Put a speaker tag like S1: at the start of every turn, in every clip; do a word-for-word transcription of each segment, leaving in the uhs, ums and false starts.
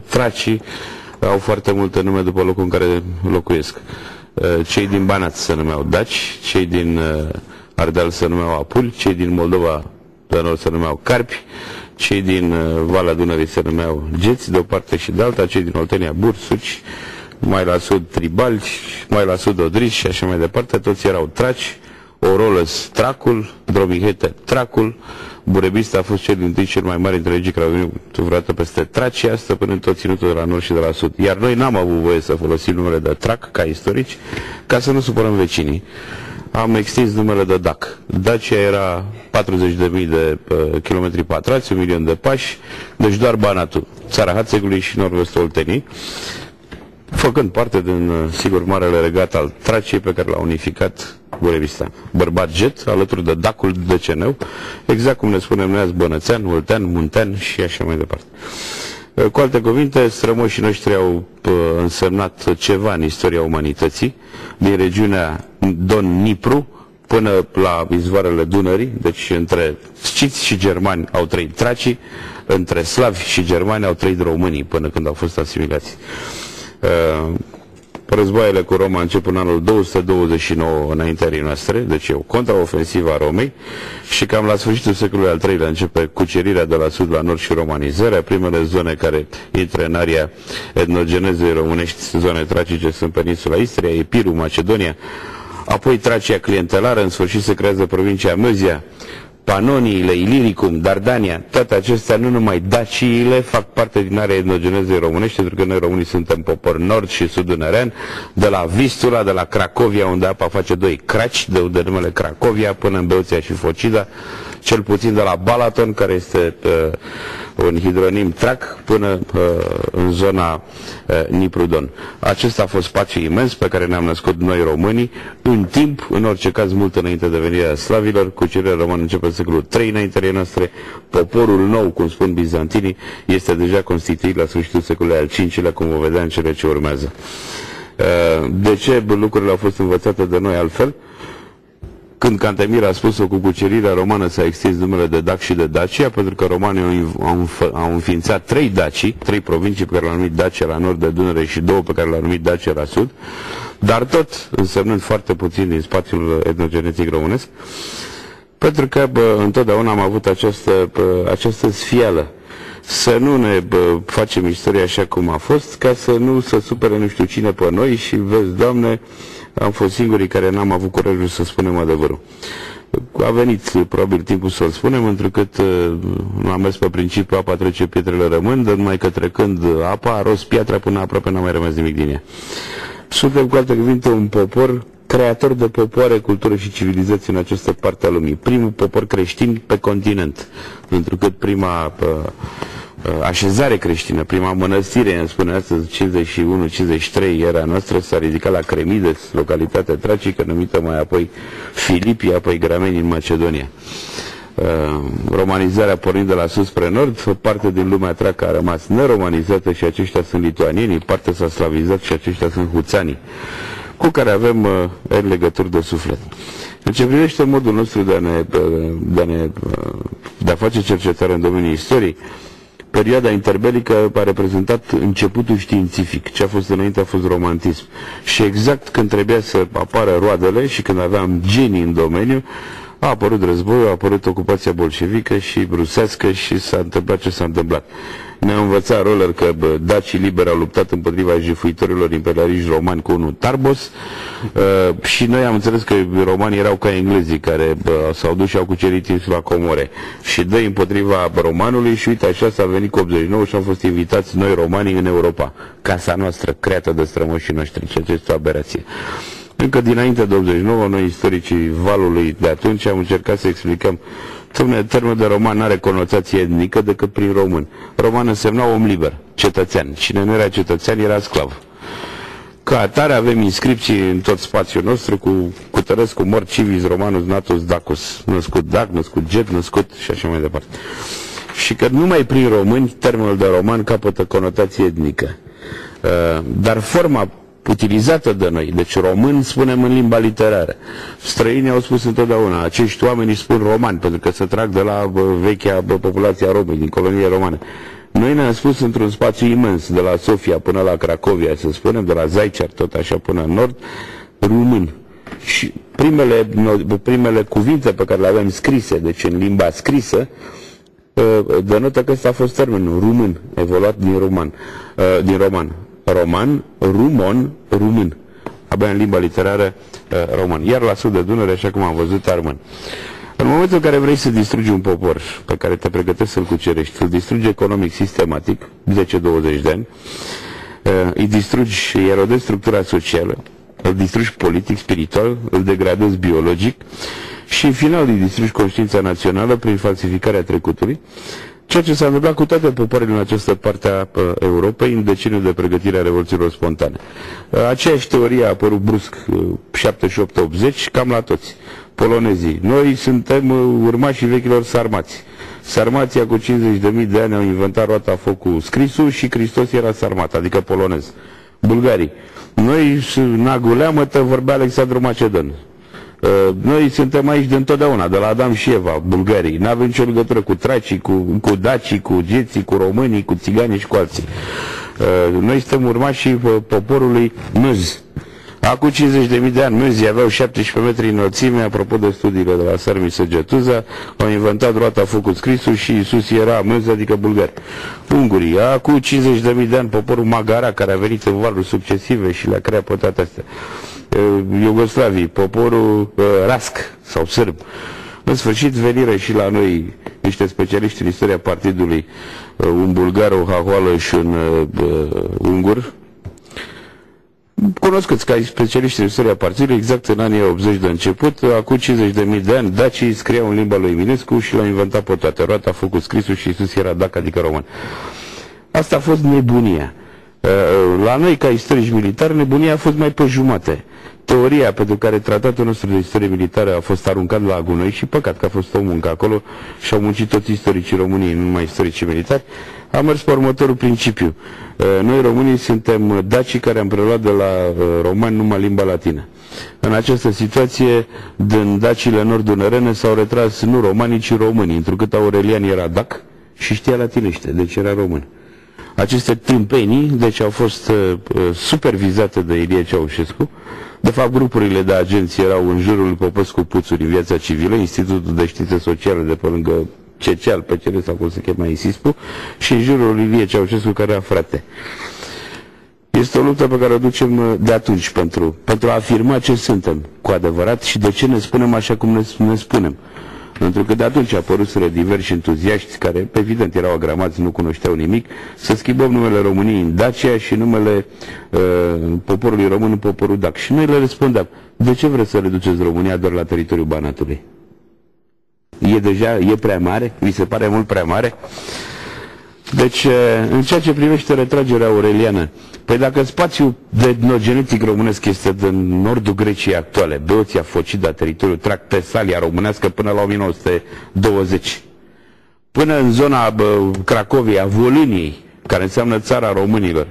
S1: tracii au foarte multe nume după locul în care locuiesc. Cei din Banat se numeau daci, cei din Ardeal se numeau apuli, cei din Moldova de nord se numeau carpi, cei din Valea Dunării se numeau geți de o parte și de alta, cei din Oltenia bursuci, mai la sud tribali, mai la sud odriși și așa mai departe, toți erau traci. Orolăs Tracul, Dromihete Tracul, Burebista a fost cel din tâi cel mai mare dintre regii care au venit vreodată peste Traci, asta până în tot ținutul de la nord și de la sud. Iar noi n-am avut voie să folosim numele de Trac ca istorici, ca să nu supărăm vecinii. Am extins numele de Dac. Dacia era patruzeci de mii de uh, kilometri pătrați, un milion de pași, deci doar Banatul, țara Hațegului și nord-vestul Olteniei, făcând parte din, sigur, marele regat al Traciei pe care l-a unificat Burebista. Bărbat jet, alături de Dacul Deceneu, exact cum ne spunem noi azi, Bănățean, Oltean, Muntean și așa mai departe. Cu alte cuvinte, strămoșii noștri au însemnat ceva în istoria umanității, din regiunea Don-Nipru până la izvoarele Dunării, deci între sciți și germani au trăit tracii, între slavi și germani au trăit românii până când au fost asimilați. Războaiele cu Roma încep în anul două sute douăzeci și nouă înaintea noastre, deci e o contraofensivă a Romei, și cam la sfârșitul secolului al treilea începe cucerirea de la sud la nord și romanizarea. Primele zone care intră în area etnogenezei românești, zone tracice, sunt peninsula Istria, Epirul, Macedonia, apoi Tracia clientelară, în sfârșit se creează provincia Măzia, Panoniile, Iliricum, Dardania, toate acestea, nu numai daciile, fac parte din area etnogenezei românești, pentru că noi românii suntem popor nord și sud-dunărean, de la Vistula, de la Cracovia, unde apa face doi craci, de unde numele Cracovia, până în Beuția și Focida, cel puțin de la Balaton, care este uh, un hidronim Trac, până uh, în zona uh, Nipru-Don. Acesta a fost spațiu imens pe care ne-am născut noi românii, în timp, în orice caz, mult înainte de venirea slavilor. Cucerirea romană începe în secolul trei înaintea noastre. Poporul nou, cum spun bizantinii, este deja constituit la sfârșitul secolului al cincilea, cum vom vedea în cele ce urmează. Uh, de ce lucrurile au fost învățate de noi altfel? Când Cantemir a spus-o, cu cucerirea romană s-a extins numele de Dac și de Dacia, pentru că romanii au, au înființat trei dacii, trei provincii pe care le-au numit Dacia la nord de Dunăre și două pe care le-au numit Dacia la sud, dar tot însemnând foarte puțin din spațiul etnogenetic românesc, pentru că bă, întotdeauna am avut această, bă, această sfială să nu ne bă, facem istoria așa cum a fost, ca să nu se supere nu știu cine pe noi și, vezi, Doamne, am fost singurii care n-am avut curajul să spunem adevărul. A venit probabil timpul să-l spunem, întrucât uh, am mers pe principiu apa trece, pietrele rămân, dar numai că trecând apa a rost piatra până aproape n-a mai rămas nimic din ea. Suntem, cu alte cuvinte, un popor creator de popoare, cultură și civilizație în această parte a lumii. Primul popor creștin pe continent, întrucât prima uh, așezare creștină, prima mănăstire, îmi spune astăzi, cincizeci și unu cincizeci și trei, era noastră, s-a ridicat la Cremides, localitatea tracică, numită mai apoi Filipia, apoi Grameni, în Macedonia. Uh, romanizarea pornind de la sus spre nord, parte din lumea tracă a rămas neromanizată și aceștia sunt lituanienii, parte s-a slavizat și aceștia sunt huțanii, cu care avem uh, legături de suflet. În ce privește modul nostru de a, ne, de a, ne, de a face cercetare în domeniul istoriei, perioada interbelică a reprezentat începutul științific. Ce a fost înainte a fost romantism. Și exact când trebuia să apară roadele și când aveam genii în domeniu, a apărut războiul, a apărut ocupația bolșevică și rusească și s-a întâmplat ce s-a întâmplat. Ne-a învățat Roller că bă, dacii liberi au luptat împotriva jefuitorilor imperialiști romani cu unul Tarbos uh, și noi am înțeles că romanii erau ca englezii care s-au dus și au cucerit insula Comore și dă împotriva romanului și uite așa s-a venit cu optzeci și nouă și am fost invitați noi romanii în Europa, casa noastră creată de strămoșii noștri, ceea ce este o aberație. Încă dinainte de optzeci și nouă, noi istoricii valului de atunci am încercat să explicăm. Termenul de roman nu are conotație etnică decât prin român. Roman însemna om liber, cetățean. Cine nu era cetățean era sclav. Ca atare avem inscripții în tot spațiul nostru cu Cutărescu mort civis romanus natus dacus, născut dac, născut jet, născut și așa mai departe. Și că numai prin români termenul de roman capătă conotație etnică. Dar forma utilizată de noi, deci român spunem în limba literară. Străinii au spus întotdeauna, acești oameni spun romani, pentru că se trag de la vechea populație a Romei, din colonie romane. Noi ne-am spus într-un spațiu imens, de la Sofia până la Cracovia, să spunem, de la Zaicer, tot așa până în nord, român. Și primele, primele cuvinte pe care le avem scrise, deci în limba scrisă, denotă că ăsta a fost termenul român, evoluat din roman, din roman. Roman, rumon, român. Abia în limba literară român. Iar la sud de Dunăre, așa cum am văzut, armân. În momentul în care vrei să distrugi un popor pe care te pregătești să-l cucerești, îl distrugi economic sistematic, zece douăzeci de ani, îi distrugi, îi erodezi structura socială, îl distrugi politic, spiritual, îl degradezi biologic și în final îi distrugi conștiința națională prin falsificarea trecutului, ceea ce s-a întâmplat cu toate popoarele în această parte a Europei în deceniul de pregătire a revoluțiilor spontane. Aceeași teorie a apărut brusc șaptezeci și opt optzeci, cam la toți. Polonezii. Noi suntem urmașii vechilor sarmați. Sarmația cu cincizeci de mii de ani au inventat roata focul scrisul și Hristos era sarmat, adică polonez. Bulgarii. Noi, Naguleamătă, vorbea Alexandru Macedon. Noi suntem aici de întotdeauna, de la Adam și Eva, bulgarii. Nu avem nicio legătură cu tracii, cu, cu dacii, cu geții, cu românii, cu țiganii și cu alții. Noi suntem urmașii poporului Mâz. Acum cincizeci de mii de ani, mezii aveau șaptesprezece metri înălțime, apropo de studiile de la Sarmi Săgetuza, au inventat roata făcut scrisul și Iisus era mez, adică bulgari. Ungurii, acum cincizeci de mii de ani, poporul Magara, care a venit în valuri succesive și le-a creat pe toate astea. Iugoslavii, poporul uh, Rasc sau sârb. În sfârșit, venire și la noi niște specialiști în istoria partidului, uh, un bulgar, o hahoală și un uh, ungur, cunoscuți ca specialiști în istoria partidului, exact în anii optzeci de început, acum cincizeci de mii de ani, dacii scriau în limba lui Eminescu și l-au inventat pe toate. Roata a făcut scrisul și Iisus era dac, adică român. Asta a fost nebunia. La noi, ca istorici militari, nebunia a fost mai pe jumate. Teoria pentru care tratatul nostru de istorie militară a fost aruncat la gunoi și păcat că a fost o muncă acolo și au muncit toți istoricii României, nu numai istoricii militari, a mers pe următorul principiu. Noi românii suntem dacii care am preluat de la romani numai limba latină. În această situație, din dacile nord-dunărene s-au retras nu romanii, ci românii, întrucât Aurelian era dac și știa latinește, deci era român. Aceste tâmpenii, deci, au fost uh, supervizate de Ilie Ceaușescu. De fapt, grupurile de agenți erau în jurul lui Popescu Puțuri în viața civilă, Institutul de Științe Sociale de pe lângă C C al, P C R sau cum se chema ISISPU, și în jurul lui Ilie Ceaușescu, care era frate. Este o luptă pe care o ducem de atunci pentru, pentru a afirma ce suntem cu adevărat și de ce ne spunem așa cum ne, ne spunem. Pentru că de atunci apăruseră diversi entuziaști care, evident, erau agramați, nu cunoșteau nimic, să schimbăm numele României în Dacia și numele uh, poporului român în poporul dac. Și noi le răspundeam, de ce vreți să reduceți România doar la teritoriul Banatului? E deja, e prea mare? Vi se pare mult prea mare? Deci, în ceea ce privește retragerea aureliană, păi dacă spațiul de etnogenetic românesc este din nordul Greciei actuale, Beoția, Focida, teritoriul Trac, Tesalia românească până la o mie nouă sute douăzeci, până în zona bă, Cracovia, Volâniei, care înseamnă țara românilor.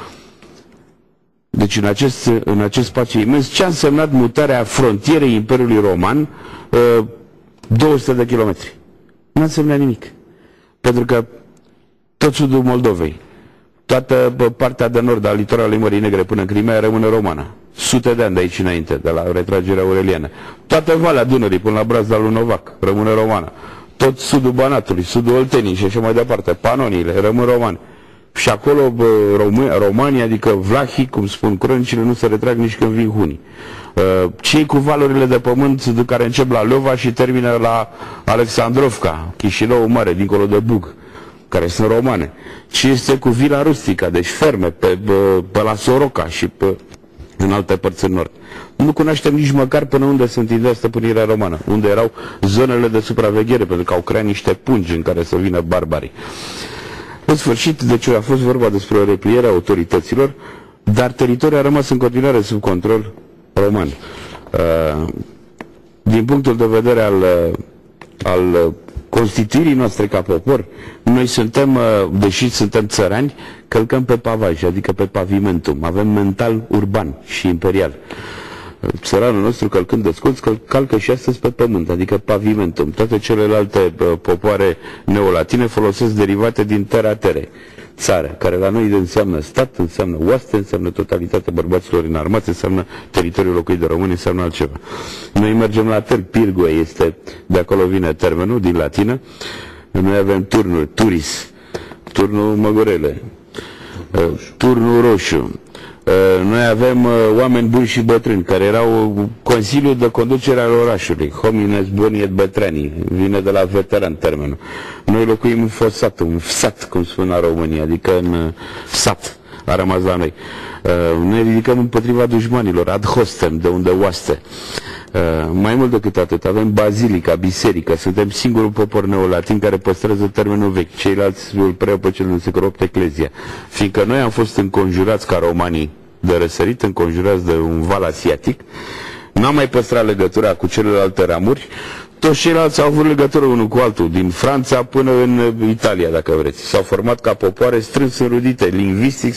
S1: Deci în acest, în acest spațiu imens, ce a însemnat mutarea frontierei Imperiului Roman două sute de kilometri? Nu a însemnat nimic. Pentru că tot sudul Moldovei, toată partea de nord a litoralului Mării Negre până în Crimea rămâne romană. Sute de ani de aici înainte, de la retragerea aureliană. Toată Valea Dunării până la Brazda lui Novac rămâne romană. Tot sudul Banatului, sudul Olteniei și așa mai departe, Panoniile rămân romani. Și acolo bă, Rom România, adică Vlahii, cum spun cronicile, nu se retrag nici când vin hunii. Uh, cei cu valurile de pământ de care încep la Leova și termină la Alexandrovca, Chișinău Mare, dincolo de Bug, care sunt romane. Ce este cu Vila Rustica, deci ferme pe, pe, pe la Soroca și pe, în alte părți în nord. Nu cunoaștem nici măcar până unde se întindea stăpânirea romană, unde erau zonele de supraveghere, pentru că au creat niște pungi în care să vină barbarii. În sfârșit, deci a fost vorba despre o repliere a autorităților, dar teritoriul a rămas în continuare sub control roman. Din punctul de vedere al, al constituirii noastre ca popor, noi suntem, deși suntem țărani, călcăm pe pavaj, adică pe pavimentum. Avem mental urban și imperial. țăranul nostru, călcând de sculți, căl calcă și astăzi pe pământ, adică pavimentum. Toate celelalte uh, popoare neolatine folosesc derivate din terra tere, țară, care la noi înseamnă stat, înseamnă oaste, înseamnă totalitatea bărbaților înarmați, înseamnă teritoriul locuit de români, înseamnă altceva. Noi mergem la târg, pirgue este, de acolo vine termenul, din latină. Noi avem turnuri, turis, turnul Măgurele, uh, turnul roșu. Noi avem uh, oameni buni și bătrâni, care erau Consiliul de Conducere al orașului, homines buni et bătrâni, vine de la veteran termenul. Noi locuim în fosat, un sat, cum spun la România, adică în uh, sat, a rămas la noi. Uh, ne ridicăm împotriva dușmanilor, ad hostem, de unde oaste. Uh, mai mult decât atât, avem bazilica, biserică, suntem singurul popor neolatin care păstrează termenul vechi, ceilalți îl preiau pe cel din secolul opt eclezia. Fiindcă noi am fost înconjurați ca romanii de răsărit, înconjurați de un val asiatic, n-am mai păstrat legătura cu celelalte ramuri, toți ceilalți au avut legătură unul cu altul, din Franța până în Italia, dacă vreți. S-au format ca popoare strâns înrudite, lingvistic,